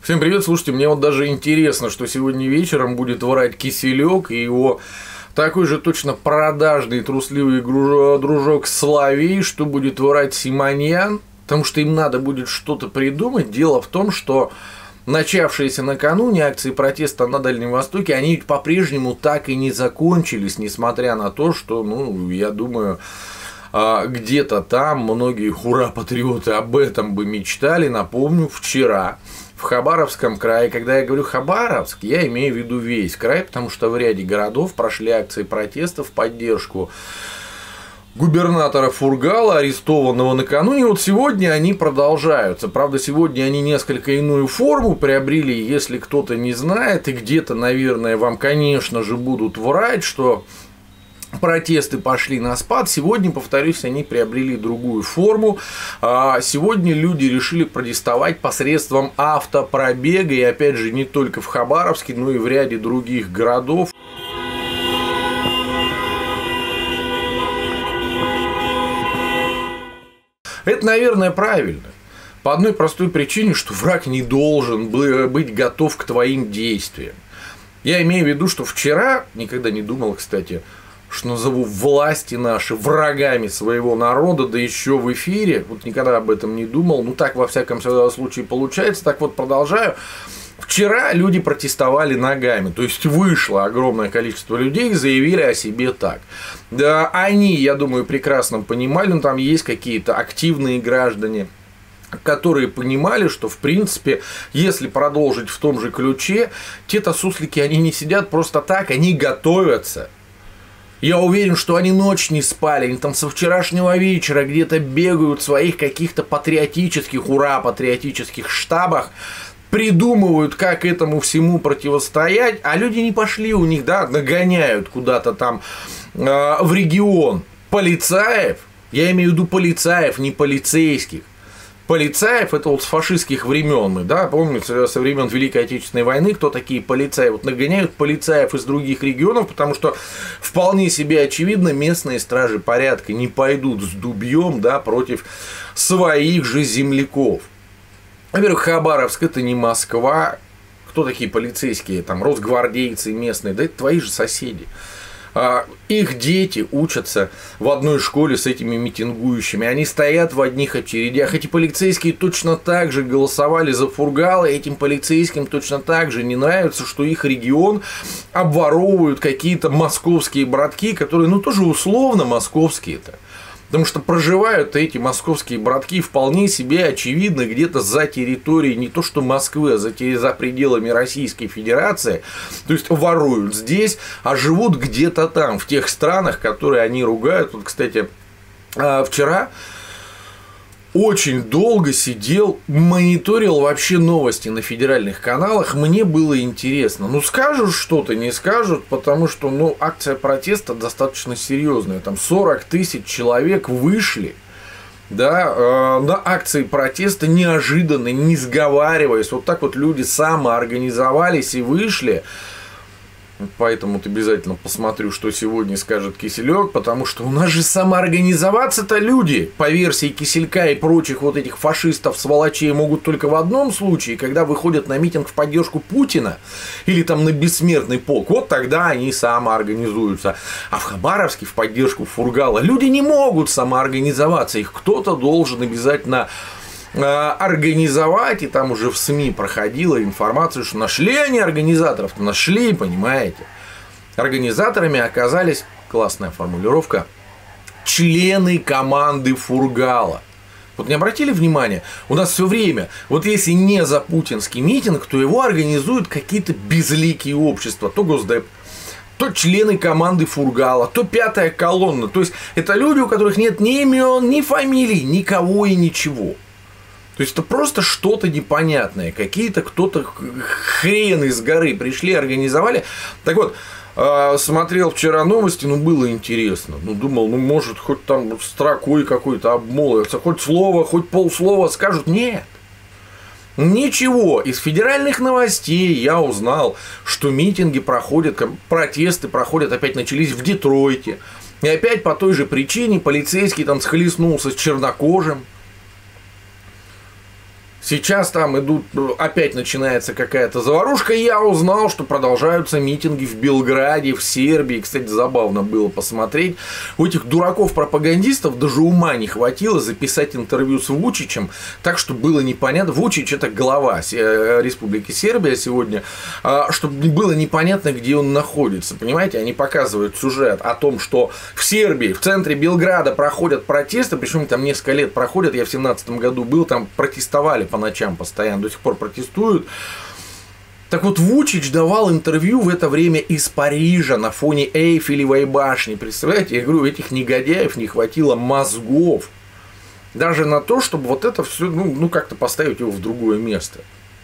Всем привет, слушайте, мне вот даже интересно, что сегодня вечером будет врать Киселёк и его такой же точно продажный трусливый дружок Соловей, что будет врать Симоньян, потому что им надо будет что-то придумать. Дело в том, что начавшиеся накануне акции протеста на Дальнем Востоке, они по-прежнему так и не закончились, несмотря на то, что, я думаю, где-то там многие хура-патриоты об этом бы мечтали. Напомню, вчера в Хабаровском крае, когда я говорю Хабаровск, я имею в виду весь край, потому что в ряде городов прошли акции протеста в поддержку губернатора Фургала, арестованного накануне. Вот сегодня они продолжаются. Правда, сегодня они несколько иную форму приобрели, если кто-то не знает, и где-то, наверное, вам, конечно же, будут врать, что протесты пошли на спад. Сегодня, повторюсь, они приобрели другую форму. Сегодня люди решили протестовать посредством автопробега. И опять же, не только в Хабаровске, но и в ряде других городов. Это, наверное, правильно. По одной простой причине, что враг не должен быть готов к твоим действиям. Я имею в виду, что вчера, никогда не думал, кстати, что назову власти наши врагами своего народа, да еще в эфире, вот никогда об этом не думал, так во всяком случае получается, так вот продолжаю. Вчера люди протестовали ногами, то есть вышло огромное количество людей и заявили о себе так. Да, они, я думаю, прекрасно понимали, там есть какие-то активные граждане, которые понимали, что, в принципе, если продолжить в том же ключе, те-то суслики, они не сидят просто так, они готовятся. Я уверен, что они ночь не спали, они там со вчерашнего вечера где-то бегают в своих каких-то патриотических штабах, придумывают, как этому всему противостоять, а люди не пошли, у них, нагоняют куда-то там в регион полицаев, я имею в виду полицаев, не полицейских. Полицаев, это вот с фашистских времен мы, помните, со времен Великой Отечественной войны, кто такие полицаи? Вот нагоняют полицаев из других регионов, потому что вполне себе очевидно, местные стражи порядка не пойдут с дубьем, против своих же земляков. Во-первых, Хабаровск — это не Москва. Кто такие полицейские, там, росгвардейцы местные? Да это твои же соседи. Их дети учатся в одной школе с этими митингующими. Они стоят в одних очередях. Эти полицейские точно так же голосовали за Фургала. Этим полицейским точно так же не нравится, что их регион обворовывают какие-то московские братки, которые, тоже условно московские-то. Потому что проживают эти московские братки вполне себе очевидно где-то за территорией не то что Москвы, а за пределами Российской Федерации. То есть воруют здесь, а живут где-то там, в тех странах, которые они ругают. Вот, кстати, вчера очень долго сидел, мониторил вообще новости на федеральных каналах. Мне было интересно. Скажут что-то, не скажут, потому что, акция протеста достаточно серьезная. Там 40 тысяч человек вышли, на акции протеста неожиданно, не сговариваясь. Вот так вот люди самоорганизовались и вышли. Поэтому обязательно посмотрю, что сегодня скажет Киселёк, потому что у нас же самоорганизоваться-то люди, по версии Киселька и прочих вот этих фашистов, сволочей, могут только в одном случае, когда выходят на митинг в поддержку Путина или там на бессмертный полк, вот тогда они самоорганизуются. А в Хабаровске в поддержку Фургала люди не могут самоорганизоваться, их кто-то должен обязательно организовать, и там уже в СМИ проходила информация, что нашли они организаторов, нашли, понимаете. Организаторами оказались, классная формулировка, члены команды Фургала. Вот не обратили внимания, у нас все время, вот если не за путинский митинг, то его организуют какие-то безликие общества, то Госдеп, то члены команды Фургала, то пятая колонна. То есть это люди, у которых нет ни имен, ни фамилий, никого и ничего. То есть это просто что-то непонятное. Какие-то кто-то хрен из горы пришли, организовали. Так вот, смотрел вчера новости, было интересно. Думал, может, хоть там строкой какой-то обмолвятся, хоть слово, хоть полслова скажут. Нет. Ничего. Из федеральных новостей я узнал, что митинги проходят, протесты проходят, опять начались в Детройте. И опять по той же причине полицейский там схлестнулся с чернокожим. Сейчас там идут, опять начинается какая-то заварушка. Я узнал, что продолжаются митинги в Белграде, в Сербии. Кстати, забавно было посмотреть. У этих дураков-пропагандистов даже ума не хватило записать интервью с Вучичем, так, что было непонятно. Вучич – это глава Республики Сербия сегодня, чтобы было непонятно, где он находится. Понимаете, они показывают сюжет о том, что в Сербии, в центре Белграда проходят протесты, причем там несколько лет проходят. Я в 2017 году был, там протестовали по ночам постоянно, до сих пор протестуют. Так вот, Вучич давал интервью в это время из Парижа на фоне Эйфелевой башни. Представляете, я говорю, этих негодяев не хватило мозгов даже на то, чтобы вот это все, ну как-то поставить его в другое место.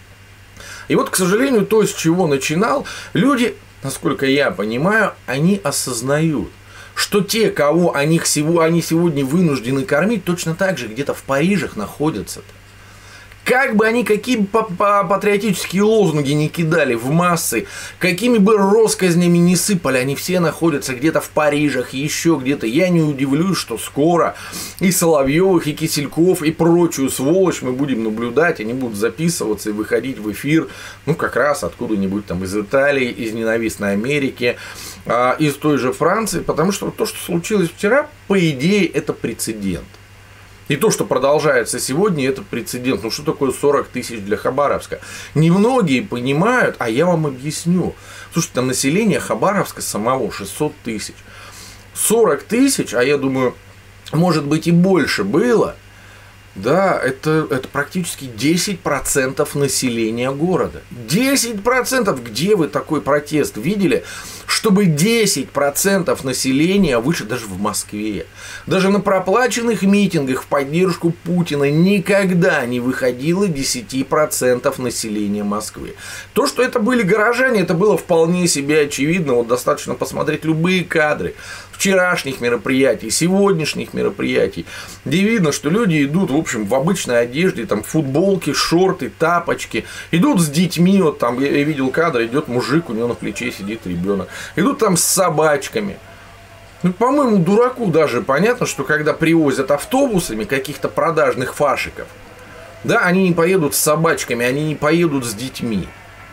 И вот, к сожалению, то, с чего начинал, люди, насколько я понимаю, они осознают, что те, кого они сегодня вынуждены кормить, точно так же где-то в Парижах находятся-то. Как бы они какие патриотические лозунги не кидали в массы, какими бы россказнями не сыпали, они все находятся где-то в Парижах, еще где-то. Я не удивлюсь, что скоро и Соловьевых, и Кисельков, и прочую сволочь мы будем наблюдать, они будут записываться и выходить в эфир, ну, как раз откуда-нибудь там из Италии, из ненавистной Америки, из той же Франции, потому что то, что случилось вчера, по идее, это прецедент. И то, что продолжается сегодня, это прецедент. Ну, что такое 40 тысяч для Хабаровска? Немногие понимают, а я вам объясню. Слушайте, там население Хабаровска самого 600 тысяч. 40 тысяч, а я думаю, может быть и больше было, да, это практически 10% населения города. 10%! Где вы такой протест видели? Чтобы 10% населения выше даже в Москве. Даже на проплаченных митингах в поддержку Путина никогда не выходило 10% населения Москвы. То, что это были горожане, это было вполне себе очевидно. Вот достаточно посмотреть любые кадры вчерашних мероприятий, сегодняшних мероприятий, где видно, что люди идут, в общем, в обычной одежде, там, футболки, шорты, тапочки, идут с детьми, вот там, я видел кадр, идет мужик, у него на плече сидит ребенок, идут там с собачками. Ну, по-моему, дураку даже понятно, что когда привозят автобусами каких-то продажных фашиков, да, они не поедут с собачками, они не поедут с детьми.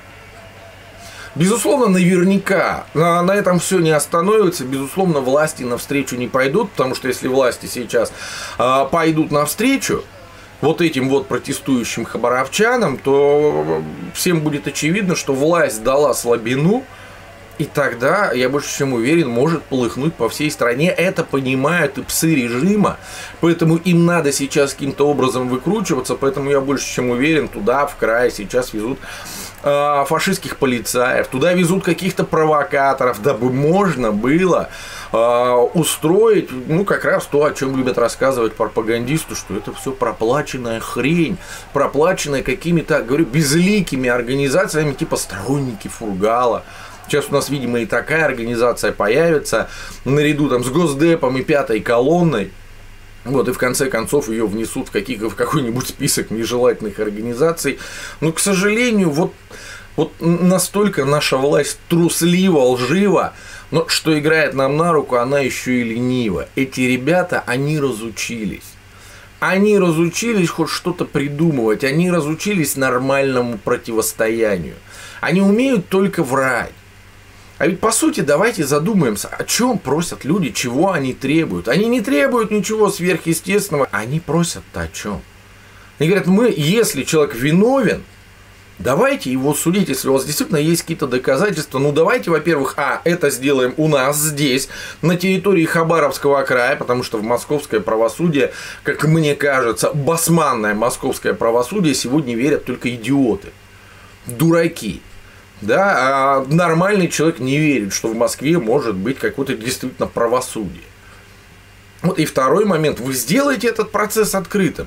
Безусловно, наверняка на этом все не остановится. Безусловно, власти навстречу не пойдут, потому что если власти сейчас пойдут навстречу вот этим вот протестующим хабаровчанам, то всем будет очевидно, что власть дала слабину, и тогда, я больше чем уверен, может полыхнуть по всей стране. Это понимают и псы режима, поэтому им надо сейчас каким-то образом выкручиваться, поэтому я больше чем уверен, туда, в край, сейчас везут фашистских полицаев, туда везут каких-то провокаторов, дабы можно было устроить, ну, как раз то, о чем любят рассказывать пропагандисты, что это все проплаченная хрень, проплаченная какими-то, говорю, безликими организациями, типа сторонники Фургала. Сейчас у нас, видимо, и такая организация появится, наряду там с Госдепом и пятой колонной. Вот, и в конце концов ее внесут в какой-нибудь список нежелательных организаций. Но, к сожалению, вот настолько наша власть труслива, лжива, но что играет нам на руку, она еще и ленива. Эти ребята, они разучились. Они разучились хоть что-то придумывать, они разучились нормальному противостоянию. Они умеют только врать. А ведь, по сути, давайте задумаемся, о чем просят люди, чего они требуют. Они не требуют ничего сверхъестественного, они просят-то о чем? Они говорят, если человек виновен, давайте его судить, если у вас действительно есть какие-то доказательства. Ну, давайте, во-первых, это сделаем у нас здесь, на территории Хабаровского края, потому что в московское правосудие, как мне кажется, басманное московское правосудие сегодня верят только идиоты, дураки. Да, а нормальный человек не верит, что в Москве может быть какое-то действительно правосудие. Вот и второй момент. Вы сделаете этот процесс открытым.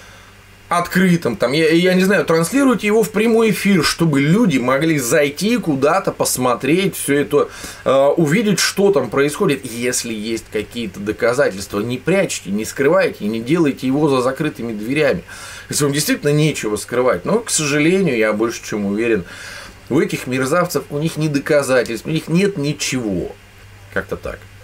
Там, я не знаю, транслируйте его в прямой эфир, чтобы люди могли зайти куда-то, посмотреть все это, увидеть, что там происходит. Если есть какие-то доказательства, не прячьте, не скрывайте, не делайте его за закрытыми дверями. Если вам действительно нечего скрывать. Но, к сожалению, я больше чем уверен, у этих мерзавцев, у них ни доказательств, у них нет ничего. Как-то так.